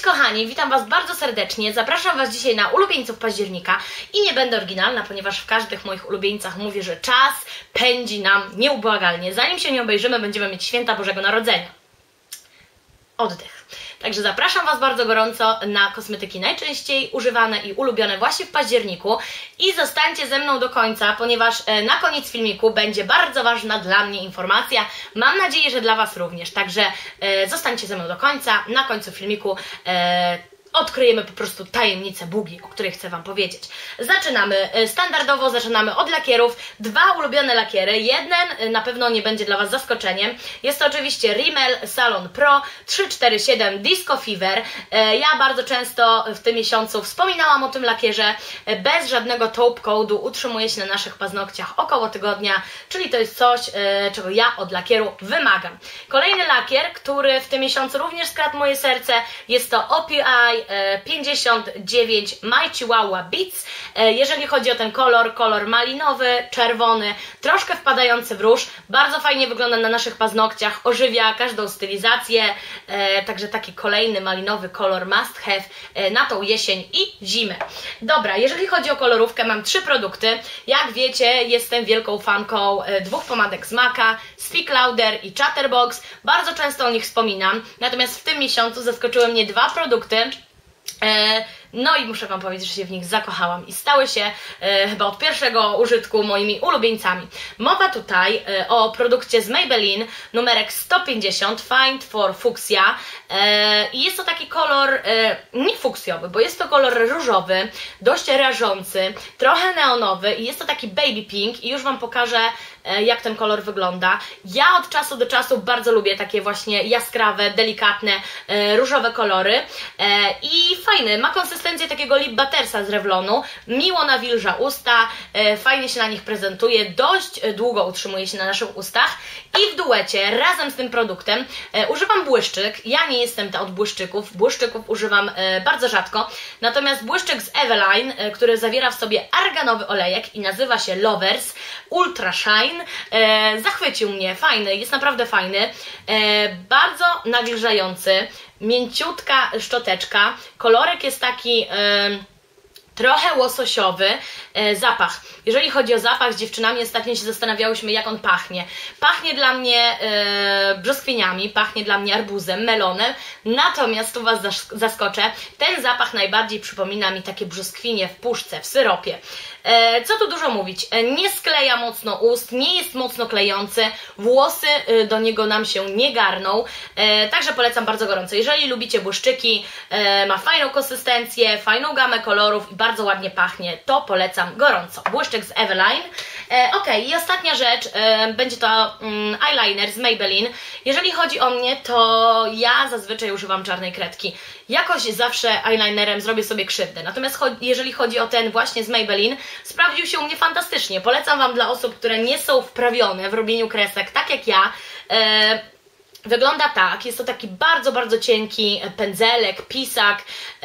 kochani, witam Was bardzo serdecznie, zapraszam Was dzisiaj na ulubieńców października i nie będę oryginalna, ponieważ w każdych moich ulubieńcach mówię, że czas pędzi nam nieubłagalnie. Zanim się nie obejrzymy, będziemy mieć święta Bożego Narodzenia. Oddech. Także zapraszam Was bardzo gorąco na kosmetyki najczęściej używane i ulubione właśnie w październiku i zostańcie ze mną do końca, ponieważ na koniec filmiku będzie bardzo ważna dla mnie informacja. Mam nadzieję, że dla Was również, także zostańcie ze mną do końca. Na końcu filmiku odkryjemy po prostu tajemnicę Bugi, o której chcę Wam powiedzieć. Zaczynamy standardowo, zaczynamy od lakierów. Dwa ulubione lakiery. Jeden na pewno nie będzie dla Was zaskoczeniem. Jest to oczywiście Rimmel Salon Pro 347 Disco Fever. Ja bardzo często w tym miesiącu wspominałam o tym lakierze. Bez żadnego taupe code'u utrzymuje się na naszych paznokciach około tygodnia, czyli to jest coś, czego ja od lakieru wymagam. Kolejny lakier, który w tym miesiącu również skradł moje serce, jest to OPI 59 My Chihuahua Beats. Jeżeli chodzi o ten kolor malinowy, czerwony, troszkę wpadający w róż, bardzo fajnie wygląda na naszych paznokciach, ożywia każdą stylizację, także taki kolejny malinowy kolor must have na tą jesień i zimę. Dobra, jeżeli chodzi o kolorówkę, mam 3 produkty. Jak wiecie, jestem wielką fanką dwóch pomadek z MAC'a, Speak Louder i Chatterbox. Bardzo często o nich wspominam, natomiast w tym miesiącu zaskoczyły mnie 2 produkty. No i muszę Wam powiedzieć, że się w nich zakochałam i stały się chyba od pierwszego użytku moimi ulubieńcami. Mowa tutaj o produkcie z Maybelline, numerek 150, Find for Fuchsia. I jest to taki kolor nie fuksjowy, bo jest to kolor różowy, dość rażący, trochę neonowy i jest to taki baby pink i już Wam pokażę, jak ten kolor wygląda. Ja od czasu do czasu bardzo lubię takie właśnie jaskrawe, delikatne, różowe kolory i fajny, ma konsystencję takiego lip buttersa z Revlonu, miło nawilża usta, fajnie się na nich prezentuje, dość długo utrzymuje się na naszych ustach i w duecie razem z tym produktem używam błyszczyk. Ja nie jestem ta od błyszczyków używam bardzo rzadko, natomiast błyszczyk z Eveline, który zawiera w sobie arganowy olejek i nazywa się Lovers Ultra Shine, zachwycił mnie, fajny, jest naprawdę fajny, bardzo nawilżający, mięciutka szczoteczka, kolorek jest taki trochę łososiowy. Zapach. Jeżeli chodzi o zapach, z dziewczynami ostatnio się zastanawiałyśmy, jak on pachnie. Pachnie dla mnie brzoskwiniami, pachnie dla mnie arbuzem, melonem, natomiast tu Was zaskoczę, ten zapach najbardziej przypomina mi takie brzoskwinie w puszce, w syropie. Co tu dużo mówić, nie skleja mocno ust, nie jest mocno klejący, włosy do niego nam się nie garną, także polecam bardzo gorąco. Jeżeli lubicie błyszczyki, ma fajną konsystencję, fajną gamę kolorów i bardzo ładnie pachnie, to polecam gorąco. Błyszczyk z Eveline. Ok, i ostatnia rzecz, będzie to eyeliner z Maybelline. Jeżeli chodzi o mnie, to ja zazwyczaj używam czarnej kredki. Jakoś zawsze eyelinerem zrobię sobie krzywdę. Natomiast jeżeli chodzi o ten właśnie z Maybelline, sprawdził się u mnie fantastycznie. Polecam Wam dla osób, które nie są wprawione w robieniu kresek, tak jak ja. Wygląda tak, jest to taki bardzo, bardzo cienki pędzelek, pisak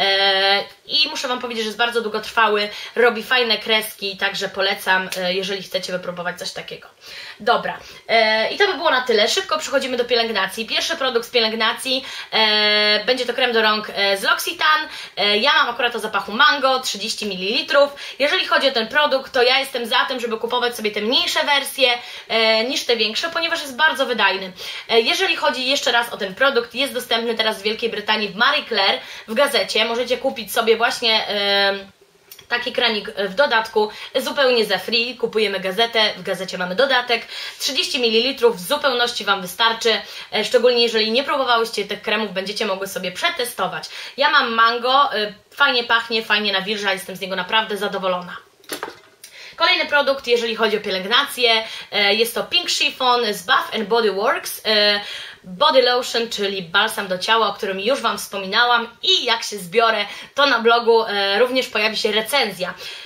i muszę Wam powiedzieć, że jest bardzo długotrwały, robi fajne kreski, także polecam, jeżeli chcecie wypróbować coś takiego. Dobra, i to by było na tyle. Szybko przechodzimy do pielęgnacji. Pierwszy produkt z pielęgnacji będzie to krem do rąk z L'Occitane. Ja mam akurat o zapachu mango, 30 ml. Jeżeli chodzi o ten produkt, to ja jestem za tym, żeby kupować sobie te mniejsze wersje niż te większe, ponieważ jest bardzo wydajny. Jeżeli chodzi jeszcze raz o ten produkt, jest dostępny teraz w Wielkiej Brytanii w Marie Claire, w gazecie. Możecie kupić sobie właśnie taki kranik w dodatku, zupełnie za free, kupujemy gazetę, w gazecie mamy dodatek, 30 ml w zupełności Wam wystarczy, szczególnie jeżeli nie próbowałyście tych kremów, będziecie mogły sobie przetestować. Ja mam mango, fajnie pachnie, fajnie nawilża, jestem z niego naprawdę zadowolona. Kolejny produkt, jeżeli chodzi o pielęgnację, jest to Pink Chiffon z Bath and Body Works. Body Lotion, czyli balsam do ciała, o którym już Wam wspominałam i jak się zbiorę, to na blogu również pojawi się recenzja.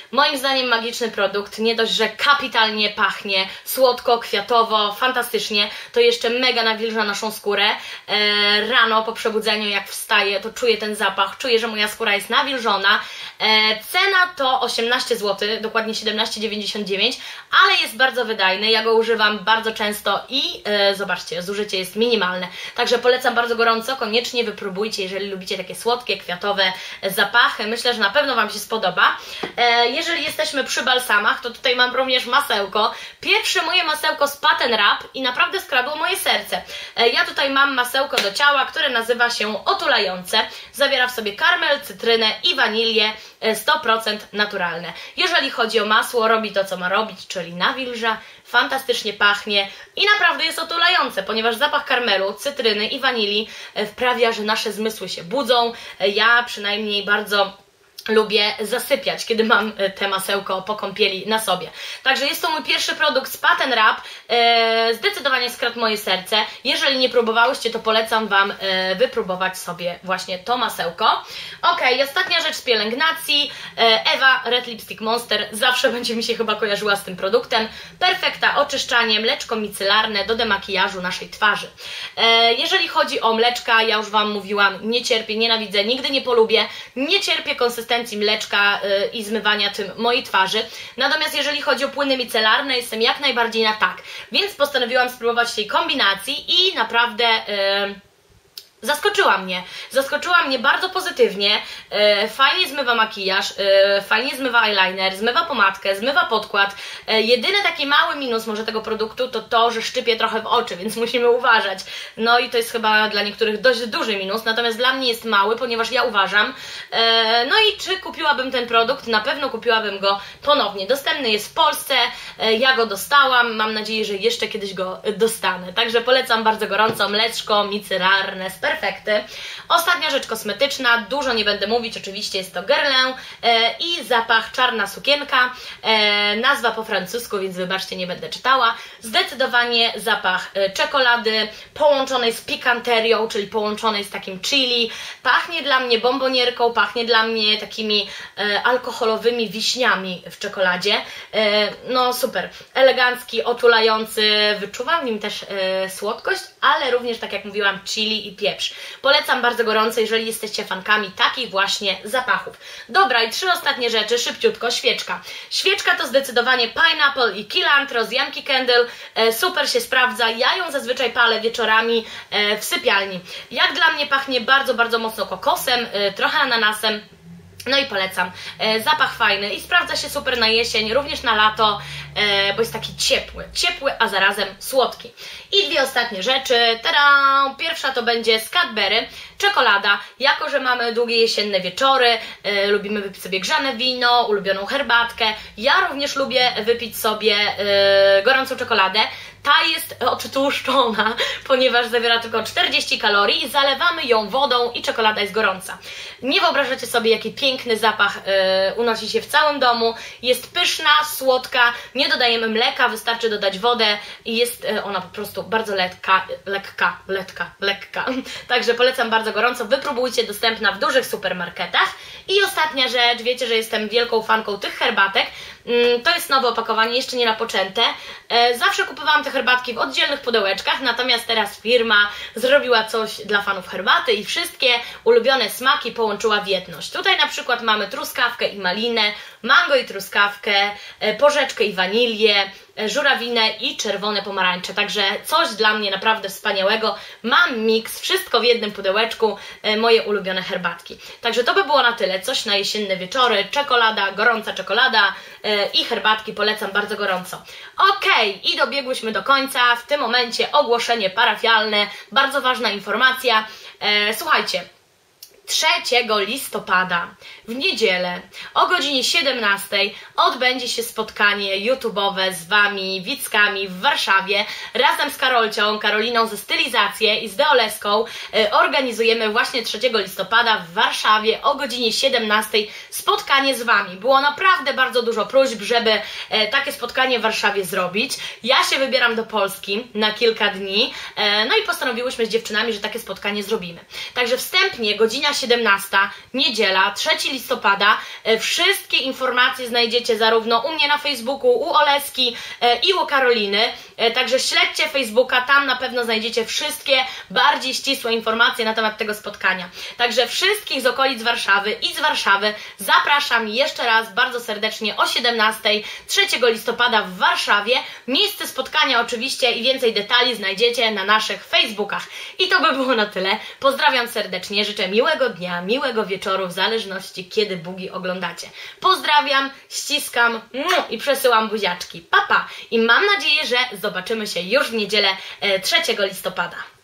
Moim zdaniem magiczny produkt, nie dość, że kapitalnie pachnie, słodko, kwiatowo, fantastycznie, to jeszcze mega nawilża naszą skórę. Rano po przebudzeniu jak wstaję, to czuję ten zapach, czuję, że moja skóra jest nawilżona. Cena to 18 zł, dokładnie 17,99, ale jest bardzo wydajny, ja go używam bardzo często i zobaczcie, zużycie jest minimalne. Także polecam bardzo gorąco, koniecznie wypróbujcie, jeżeli lubicie takie słodkie, kwiatowe zapachy. Myślę, że na pewno Wam się spodoba. Jeżeli jesteśmy przy balsamach, to tutaj mam również masełko. Pierwsze moje masełko z Patent Wrap i naprawdę skradło moje serce. Ja tutaj mam masełko do ciała, które nazywa się Otulające. Zawiera w sobie karmel, cytrynę i wanilię, 100% naturalne. Jeżeli chodzi o masło, robi to, co ma robić, czyli nawilża, fantastycznie pachnie i naprawdę jest otulające, ponieważ zapach karmelu, cytryny i wanilii wprawia, że nasze zmysły się budzą. Ja przynajmniej bardzo lubię zasypiać, kiedy mam te masełko po kąpieli na sobie. Także jest to mój pierwszy produkt z Patent Wrap. Zdecydowanie skradł moje serce. Jeżeli nie próbowałyście, to polecam Wam wypróbować sobie właśnie to masełko. Ok, ostatnia rzecz z pielęgnacji. Eva Red Lipstick Monster zawsze będzie mi się chyba kojarzyła z tym produktem. Perfekta oczyszczanie, mleczko micelarne do demakijażu naszej twarzy. Jeżeli chodzi o mleczka, ja już Wam mówiłam, nie cierpię, nienawidzę, nigdy nie polubię, nie cierpię konsystencji mleczka i zmywania tym mojej twarzy. Natomiast jeżeli chodzi o płyny micelarne, jestem jak najbardziej na tak. Więc postanowiłam spróbować tej kombinacji i naprawdę zaskoczyła mnie bardzo pozytywnie, fajnie zmywa makijaż, fajnie zmywa eyeliner, zmywa pomadkę, zmywa podkład. Jedyny taki mały minus może tego produktu to to, że szczypie trochę w oczy, więc musimy uważać. No i to jest chyba dla niektórych dość duży minus, natomiast dla mnie jest mały, ponieważ ja uważam. No i czy kupiłabym ten produkt? Na pewno kupiłabym go ponownie. Dostępny jest w Polsce, ja go dostałam, mam nadzieję, że jeszcze kiedyś go dostanę. Także polecam bardzo gorąco, mleczko micelarne z Perfekty. Ostatnia rzecz kosmetyczna, dużo nie będę mówić, oczywiście jest to Guerlain i zapach czarna sukienka, nazwa po francusku, więc wybaczcie, nie będę czytała. Zdecydowanie zapach czekolady połączonej z pikanterią, czyli połączonej z takim chili. Pachnie dla mnie bombonierką, pachnie dla mnie takimi alkoholowymi wiśniami w czekoladzie. No super, elegancki, otulający, wyczuwam w nim też słodkość, ale również, tak jak mówiłam, chili i pieprz. Polecam bardzo gorąco, jeżeli jesteście fankami takich właśnie zapachów. Dobra, i 3 ostatnie rzeczy, szybciutko. Świeczka. Świeczka to zdecydowanie Pineapple i Cilantro z Yankee Candle. Super się sprawdza. Ja ją zazwyczaj palę wieczorami w sypialni. Jak dla mnie pachnie bardzo, bardzo mocno kokosem, trochę ananasem. No i polecam. Zapach fajny i sprawdza się super na jesień, również na lato, bo jest taki ciepły, a zarazem słodki. I 2 ostatnie rzeczy. Tada! Pierwsza to będzie z Cadbury, czekolada. Jako że mamy długie jesienne wieczory, lubimy wypić sobie grzane wino, ulubioną herbatkę. Ja również lubię wypić sobie gorącą czekoladę. Ta jest odtłuszczona, ponieważ zawiera tylko 40 kalorii, zalewamy ją wodą i czekolada jest gorąca. Nie wyobrażacie sobie, jaki piękny zapach unosi się w całym domu. Jest pyszna, słodka, nie dodajemy mleka, wystarczy dodać wodę i jest ona po prostu bardzo lekka. Także polecam bardzo gorąco, wypróbujcie, dostępna w dużych supermarketach. I ostatnia rzecz, wiecie, że jestem wielką fanką tych herbatek. To jest nowe opakowanie, jeszcze nie napoczęte. Zawsze kupowałam te herbatki w oddzielnych pudełeczkach, natomiast teraz firma zrobiła coś dla fanów herbaty i wszystkie ulubione smaki połączyła w jedność. Tutaj na przykład mamy truskawkę i malinę, mango i truskawkę, porzeczkę i wanilię, żurawinę i czerwone pomarańcze. Także coś dla mnie naprawdę wspaniałego. Mam miks, wszystko w jednym pudełeczku, moje ulubione herbatki. Także to by było na tyle. Coś na jesienne wieczory, czekolada, gorąca czekolada i herbatki polecam bardzo gorąco. Ok, i dobiegłyśmy do końca. W tym momencie ogłoszenie parafialne, bardzo ważna informacja. Słuchajcie, 3 listopada w niedzielę o godzinie 17 odbędzie się spotkanie YouTube'owe z Wami, widzkami w Warszawie. Razem z Karolcią, Karoliną ze Stylizację i z Deoleską organizujemy właśnie 3 listopada w Warszawie o godzinie 17 spotkanie z Wami. Było naprawdę bardzo dużo próśb, żeby takie spotkanie w Warszawie zrobić. Ja się wybieram do Polski na kilka dni, no i postanowiłyśmy z dziewczynami, że takie spotkanie zrobimy. Także wstępnie godzina 17, niedziela, 3 listopada. Wszystkie informacje znajdziecie zarówno u mnie na Facebooku, u Oleski i u Karoliny. Także śledźcie Facebooka, tam na pewno znajdziecie wszystkie bardziej ścisłe informacje na temat tego spotkania. Także wszystkich z okolic Warszawy i z Warszawy zapraszam jeszcze raz bardzo serdecznie o 17, 3 listopada w Warszawie. Miejsce spotkania oczywiście i więcej detali znajdziecie na naszych Facebookach. I to by było na tyle. Pozdrawiam serdecznie, życzę miłego dnia, miłego wieczoru, w zależności kiedy bugi oglądacie. Pozdrawiam, ściskam i przesyłam buziaczki. Pa, pa! I mam nadzieję, że zobaczymy się już w niedzielę 3 listopada.